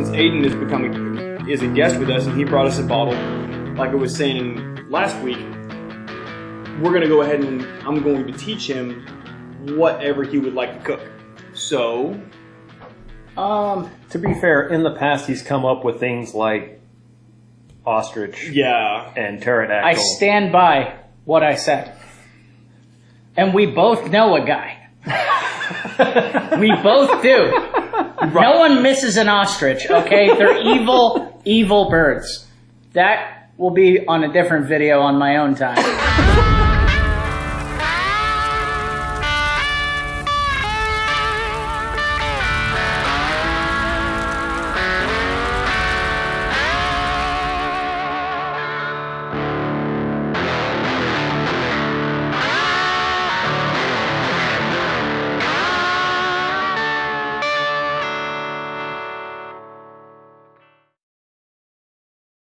since Aiden is a guest with us and he brought us a bottle, like I was saying last week, we're going to go ahead and I'm going to teach him whatever he would like to cook. So, to be fair, in the past he's come up with things like ostrich, and pterodactyl. I stand by what I said, and we both know a guy. We both do. Right. No one misses an ostrich. Okay, they're evil, evil birds. That will be on a different video on my own time.